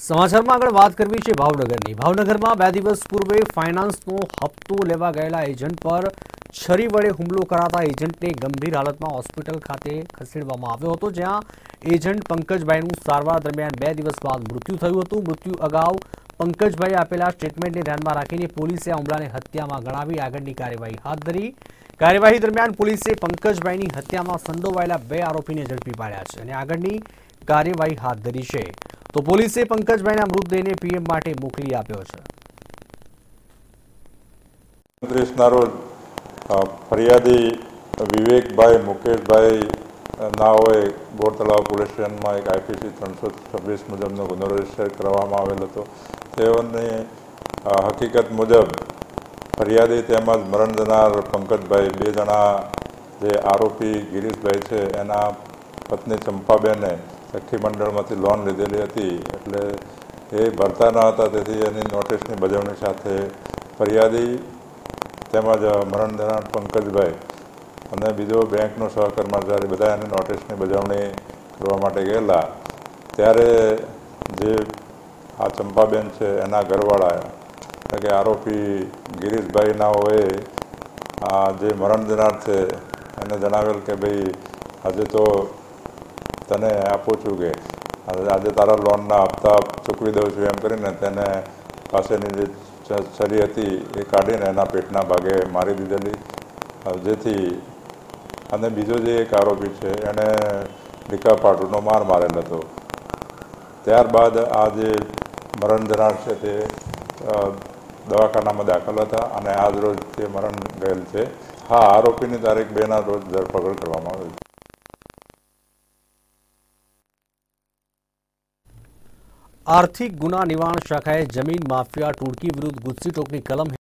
સમાચારમાં આગળ વાત કરવી છે ભાવનગરની। ભાવનગરમાં 2 દિવસ પૂર્વે ફાઇનાન્સનો હપ્તો લેવા ગયેલા એજન્ટ પર છરી વડે હુમલો કરાતા એજન્ટને ગંભીર હાલતમાં હોસ્પિટલ ખાતે ખસેડવામાં આવ્યો હતો, જ્યાં એજન્ટ પંકજભાઈનું સારવાર દરમિયાન 2 દિવસ બાદ મૃત્યુ થયું હતું। મૃત્યુ અગાઉ પંકજભાઈએ આપેલા સ્ટેટમેન્ટને ધ્યાનમાં રાખીને પોલીસે આ હુમલાને હત્યામાં ગણાવી આગળની કાર્યવાહી હાથ ધરી। કાર્યવાહી દરમિયાન પોલીસે પંકજભાઈની હત્યામાં સંડોવાયેલા 2 આરોપીને ઝડપી પાડ્યા છે અને આગળની કાર્યવાહી હાથ ધરી છે। તો પોલીસે પંકજભાઈના મૃતદેહને પીએમ માટે મોકલી આપ્યો છે। 29ના રોજ ફરિયાદી વિવેકભાઈ મુકેશભાઈ નાઓએ બોર તળાવ પોલીસ સ્ટેશનમાં એક આઈપીસી 326 મુજબનો ગુનો રજીસ્ટર કરવામાં આવેલ હતો। તેઓની હકીકત મુજબ ફરિયાદી તેમજ મરણ જનાર પંકજભાઈ 2 જણા જે આરોપી ગિરીશભાઈ છે એના પત્ની ચંપાબેને સખી મંડળમાંથી લોન લીધેલી હતી, એટલે એ ભરતા ન હતા, તેથી એની નોટિસની બજવણી સાથે ફરિયાદી તેમજ મરણ જનાર પંકજભાઈ અને બીજો બેંકનો સહકર્મચારી બધા એની નોટિસની બજવણી કરવા માટે ગયેલા, ત્યારે જે આ ચંપાબેન છે એના ઘરવાળા એટલે કે આરોપી ગિરીશભાઈ નાઓએ આ જે મરણ જનાર છે એને જણાવેલ કે ભાઈ આજે તો તને આપું છું કે આજે તારા લોનના હપ્તા ચૂકવી દઉં છું એમ કરીને તેને પાસેની જે છરી હતી એ કાઢીને એના પેટના ભાગે મારી દીધેલી, જેથી અને બીજો જે એક આરોપી છે એણે ડીકાપાટુનો માર મારેલ હતો। ત્યારબાદ આ જે મરણ જનાર છે તે દવાખાનામાં દાખલ હતા અને આજ રોજ તે મરણ ગયેલ છે। હા, આરોપીની તારીખ 2ના રોજ ધરપકડ કરવામાં આવેલ છે। આર્થિક ગુના નિવારણ શાખાએ જમીન માફિયા ટોળકી વિરુદ્ધ ગુજસી ટોકની કલમ